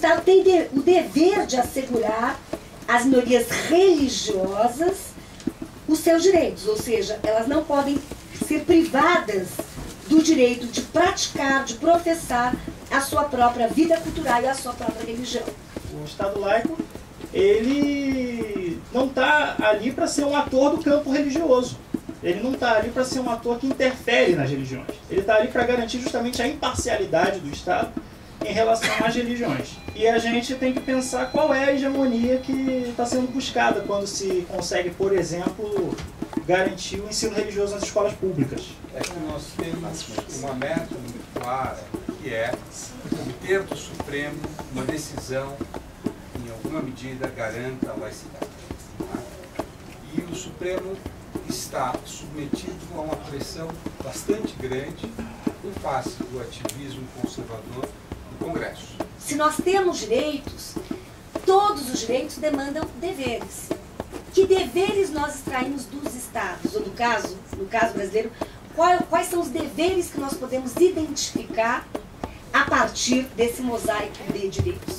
Estado tem o dever de assegurar às minorias religiosas os seus direitos, ou seja, elas não podem ser privadas do direito de praticar, de professar a sua própria vida cultural e a sua própria religião. O Estado laico, ele não está ali para ser um ator do campo religioso. Ele não está ali para ser um ator que interfere nas religiões. Ele está ali para garantir justamente a imparcialidade do Estado em relação às religiões. E a gente tem que pensar qual é a hegemonia que está sendo buscada quando se consegue, por exemplo, garantir o ensino religioso nas escolas públicas. É que nós temos uma meta muito clara, que é obter do Supremo uma decisão que, em alguma medida, garanta a laicidade. E o Supremo está submetido a uma pressão bastante grande em face do ativismo conservador do Congresso. Se nós temos direitos, todos os direitos demandam deveres. Que deveres nós extraímos dos Estados? Ou no caso brasileiro, quais são os deveres que nós podemos identificar a partir desse mosaico de direitos?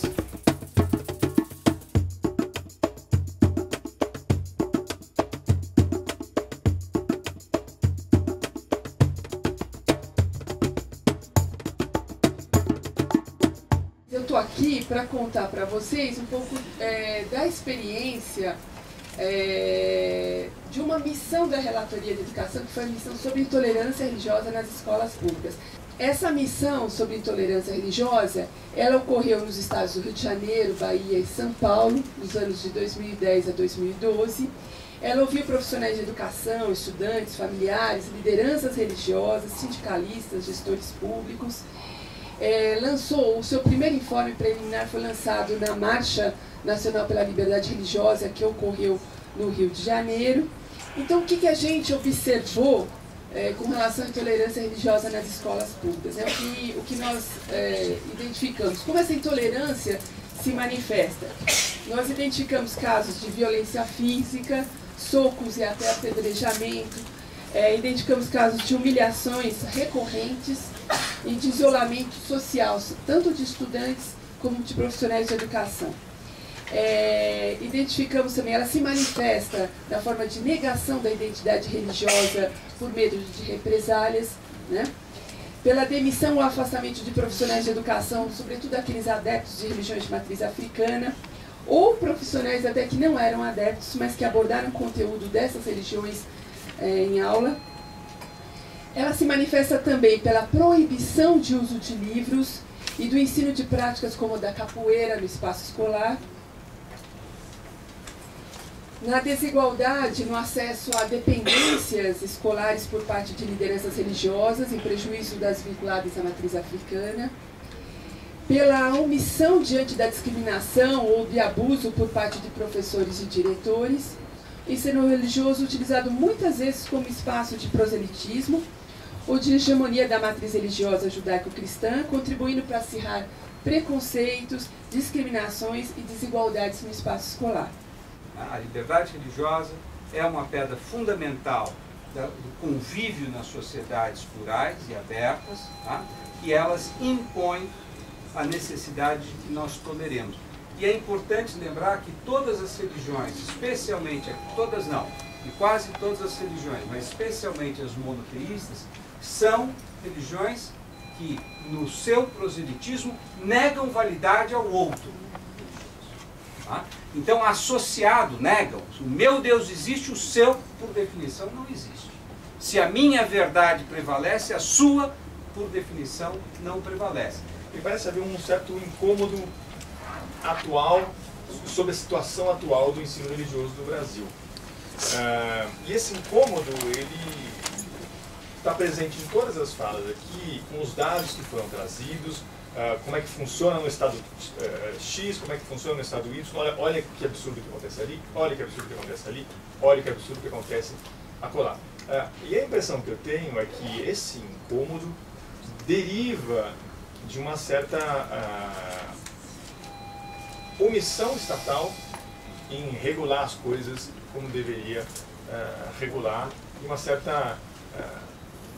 Eu estou aqui para contar para vocês um pouco da experiência de uma missão da Relatoria de Educação, que foi a missão sobre intolerância religiosa nas escolas públicas. Essa missão sobre intolerância religiosa, ela ocorreu nos estados do Rio de Janeiro, Bahia e São Paulo, nos anos de 2010 a 2012. Ela ouviu profissionais de educação, estudantes, familiares, lideranças religiosas, sindicalistas, gestores públicos. Lançou o seu primeiro informe preliminar, foi lançado na Marcha Nacional pela Liberdade Religiosa, que ocorreu no Rio de Janeiro. Então, o que a gente observou com relação à intolerância religiosa nas escolas públicas? O que nós identificamos? Como essa intolerância se manifesta? Nós identificamos casos de violência física, socos e até apedrejamento. Identificamos casos de humilhações recorrentes e de isolamento social, tanto de estudantes como de profissionais de educação. Identificamos também, ela se manifesta na forma de negação da identidade religiosa por medo de represálias, né? Pela demissão ou afastamento de profissionais de educação, sobretudo aqueles adeptos de religiões de matriz africana, ou profissionais até que não eram adeptos, mas que abordaram o conteúdo dessas religiões em aula. Ela se manifesta também pela proibição de uso de livros e do ensino de práticas como a da capoeira no espaço escolar. Na desigualdade no acesso a dependências escolares por parte de lideranças religiosas, em prejuízo das vinculadas à matriz africana. Pela omissão diante da discriminação ou de abuso por parte de professores e diretores. Ensino religioso utilizado muitas vezes como espaço de proselitismo ou de hegemonia da matriz religiosa judaico-cristã, contribuindo para acirrar preconceitos, discriminações e desigualdades no espaço escolar. A liberdade religiosa é uma pedra fundamental do convívio nas sociedades plurais e abertas, tá? E elas impõem a necessidade de que nós toleremos. E é importante lembrar que todas as religiões, especialmente, todas não, e quase todas as religiões, mas especialmente as monoteístas, são religiões que, no seu proselitismo, negam validade ao outro. Tá? Então, associado, negam. O meu Deus existe, o seu, por definição, não existe. Se a minha verdade prevalece, a sua, por definição, não prevalece. E parece haver um certo incômodo atual sobre a situação atual do ensino religioso no Brasil. E esse incômodo, ele está presente em todas as falas aqui, com os dados que foram trazidos, como é que funciona no estado X, como é que funciona no estado Y, olha que absurdo que acontece ali, olha que absurdo que acontece ali, olha que absurdo que acontece acolá. E a impressão que eu tenho é que esse incômodo deriva de uma certa omissão estatal em regular as coisas como deveria regular, e uma certa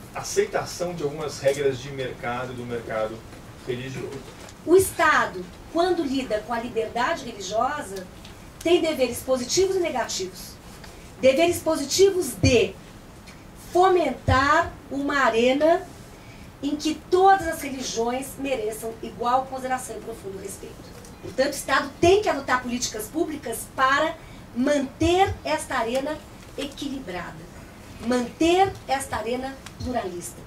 aceitação de algumas regras de mercado, do mercado religioso. O Estado, quando lida com a liberdade religiosa, tem deveres positivos e negativos. Deveres positivos de fomentar uma arena em que todas as religiões mereçam igual consideração e profundo respeito. Portanto, o Estado tem que adotar políticas públicas para manter esta arena equilibrada, manter esta arena pluralista.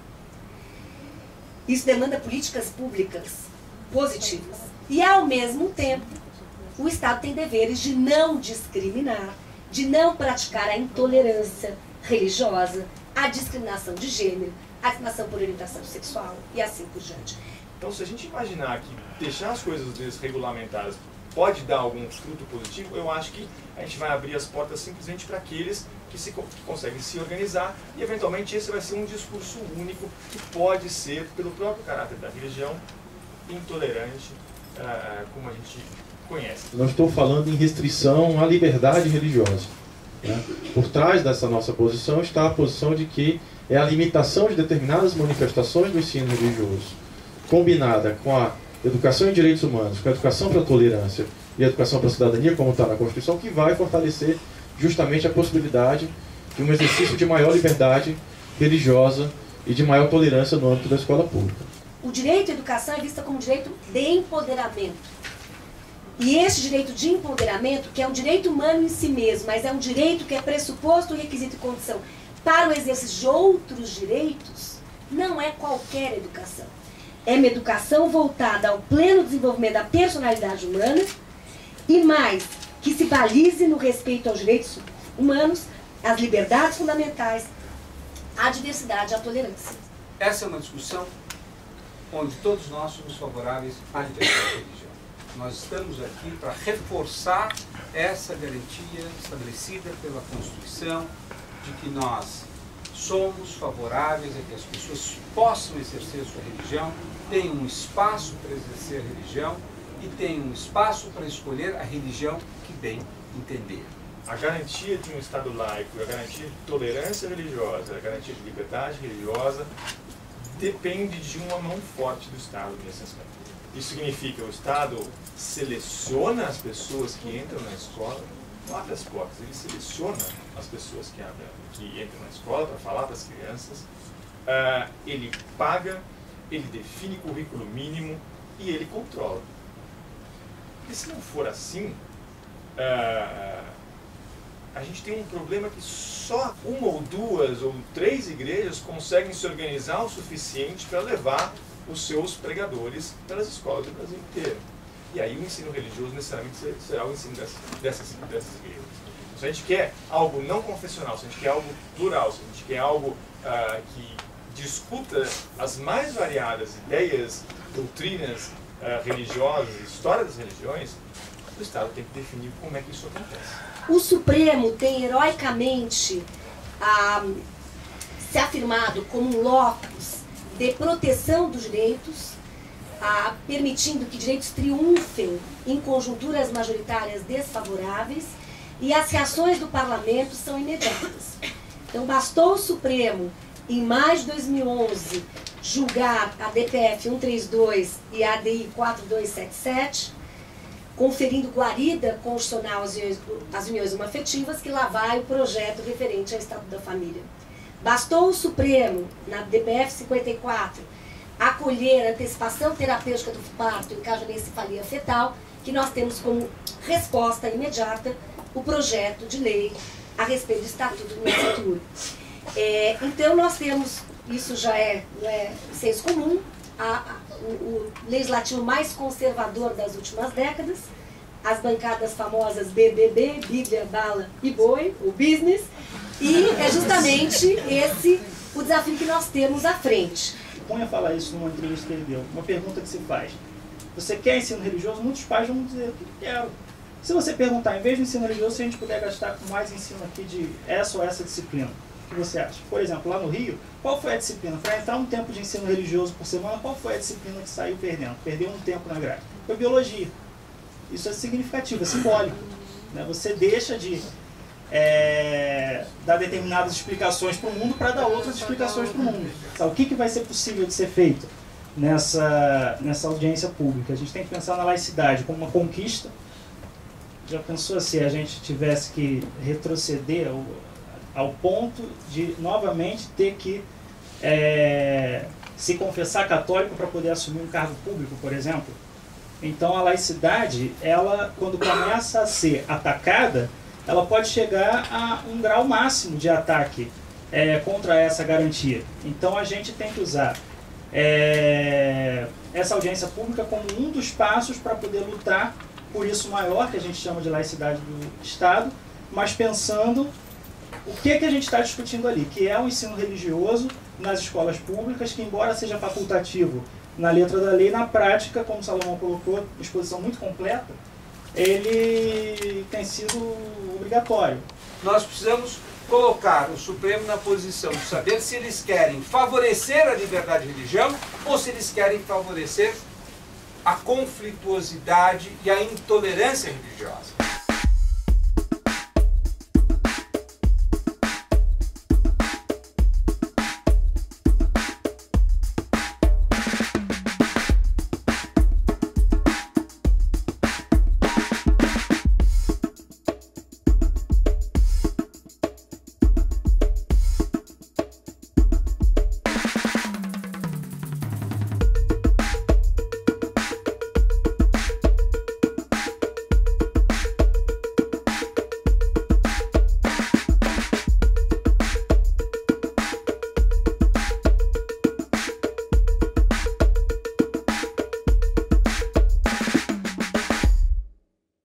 Isso demanda políticas públicas positivas. E, ao mesmo tempo, o Estado tem deveres de não discriminar, de não praticar a intolerância religiosa, a discriminação de gênero, a discriminação por orientação sexual e assim por diante. Então, se a gente imaginar que deixar as coisas desregulamentadas pode dar algum fruto positivo, eu acho que a gente vai abrir as portas simplesmente para aqueles que conseguem se organizar e, eventualmente, esse vai ser um discurso único que pode ser, pelo próprio caráter da religião, intolerante, como a gente conhece. Não estou falando em restrição à liberdade religiosa, né? Por trás dessa nossa posição está a posição de que é a limitação de determinadas manifestações do ensino religioso, combinada com a educação em direitos humanos, com a educação para a tolerância e a educação para a cidadania, como está na Constituição, que vai fortalecer justamente a possibilidade de um exercício de maior liberdade religiosa e de maior tolerância no âmbito da escola pública. O direito à educação é visto como direito de empoderamento. E esse direito de empoderamento, que é um direito humano em si mesmo, mas é um direito que é pressuposto, requisito e condição para o exercício de outros direitos, não é qualquer educação. É uma educação voltada ao pleno desenvolvimento da personalidade humana e mais, que se balize no respeito aos direitos humanos, às liberdades fundamentais, à diversidade e à tolerância. Essa é uma discussão onde todos nós somos favoráveis à liberdade religiosa. Nós estamos aqui para reforçar essa garantia estabelecida pela Constituição de que nós somos favoráveis a que as pessoas possam exercer sua religião, tenham um espaço para exercer a religião e tenham um espaço para escolher a religião que bem entender. A garantia de um Estado laico, a garantia de tolerância religiosa, a garantia de liberdade religiosa depende de uma mão forte do Estado nesse aspecto. Isso significa que o Estado seleciona as pessoas que entram na escola, não abre as portas, ele seleciona as pessoas que entram na escola para falar para as crianças, ele paga, ele define currículo mínimo e ele controla. E se não for assim, a gente tem um problema que só uma ou duas ou três igrejas conseguem se organizar o suficiente para levar os seus pregadores pelas escolas do Brasil inteiro. E aí o ensino religioso necessariamente será o ensino dessas igrejas. Se a gente quer algo não confessional, se a gente quer algo plural, se a gente quer algo que discuta as mais variadas ideias, doutrinas religiosas, história das religiões, o Estado tem que definir como é que isso acontece. O Supremo tem heroicamente se afirmado como um locus de proteção dos direitos, permitindo que direitos triunfem em conjunturas majoritárias desfavoráveis, e as reações do parlamento são imediatas. Então, bastou o Supremo, em maio de 2011, julgar a DPF 132 e a ADI 4277, conferindo guarida constitucional às uniões homoafetivas, que lá vai o projeto referente ao Estatuto da Família. Bastou o Supremo, na DPF 54, acolher a antecipação terapêutica do parto em caso de encefalia fetal, que nós temos como resposta imediata o projeto de lei a respeito do Estatuto do Nascituro. Então nós temos, isso já é senso comum, o legislativo mais conservador das últimas décadas, as bancadas famosas BBB, Bíblia, Bala e Boi, o business, e é justamente esse o desafio que nós temos à frente. Põe a falar isso numa entrevista que ele deu. Uma pergunta que se faz: você quer ensino religioso? Muitos pais vão dizer que quero. Se você perguntar, em vez de ensino religioso, se a gente puder gastar com mais ensino aqui de essa ou essa disciplina, o que você acha? Por exemplo, lá no Rio, qual foi a disciplina? Para entrar um tempo de ensino religioso por semana, qual foi a disciplina que saiu perdendo? Perdeu um tempo na grade. Foi biologia. Isso é significativo, é simbólico, né? Você deixa de dar determinadas explicações para o mundo para dar outras explicações para o mundo. Sabe, o que vai ser possível de ser feito? nessa audiência pública. A gente tem que pensar na laicidade como uma conquista. Já pensou se a gente tivesse que retroceder ao ponto de novamente ter que se confessar católico para poder assumir um cargo público, por exemplo? Então a laicidade, ela, quando começa a ser atacada, ela pode chegar a um grau máximo de ataque contra essa garantia. Então a gente tem que usar essa audiência pública como um dos passos para poder lutar por isso maior, que a gente chama de laicidade do Estado, mas pensando o que a gente está discutindo ali, que é o ensino religioso nas escolas públicas, que embora seja facultativo na letra da lei, na prática, como o Salomão colocou, exposição muito completa, ele tem sido obrigatório. Nós precisamos colocar o Supremo na posição de saber se eles querem favorecer a liberdade de religião ou se eles querem favorecer a conflituosidade e a intolerância religiosa.